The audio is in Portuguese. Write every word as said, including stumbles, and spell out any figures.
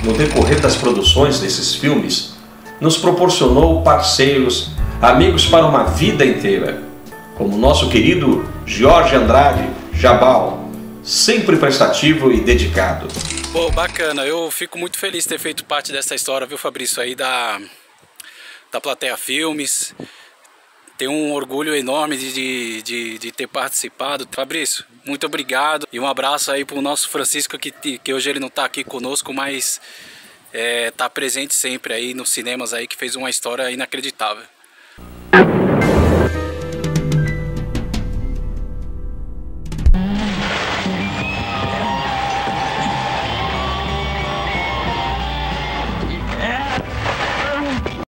no decorrer das produções desses filmes, nos proporcionou parceiros, amigos para uma vida inteira, como o nosso querido Jorge Andrade Jabal, sempre prestativo e dedicado. Pô, bacana, eu fico muito feliz de ter feito parte dessa história, viu, Fabrício, aí da, da Plateia Filmes. Tenho um orgulho enorme de, de, de, de ter participado. Fabrício, muito obrigado. E um abraço aí pro nosso Francisco, que, que hoje ele não tá aqui conosco, mas é, tá presente sempre aí nos cinemas aí, que fez uma história inacreditável.